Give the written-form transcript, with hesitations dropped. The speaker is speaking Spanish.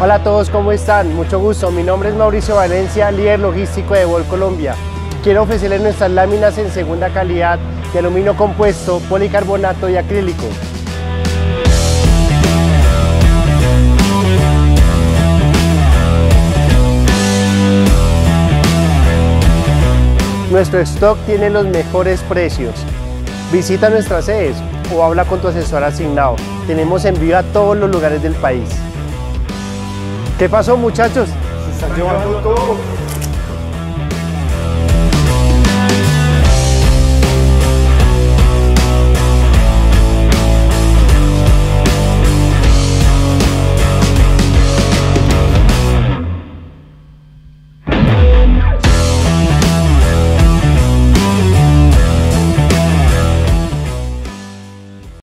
Hola a todos, ¿cómo están? Mucho gusto, mi nombre es Mauricio Valencia, líder logístico de Vol Colombia. Quiero ofrecerles nuestras láminas en segunda calidad de aluminio compuesto, policarbonato y acrílico. Nuestro stock tiene los mejores precios. Visita nuestras sedes o habla con tu asesor asignado. Tenemos envío a todos los lugares del país. ¿Qué pasó, muchachos? Se están llevando todo.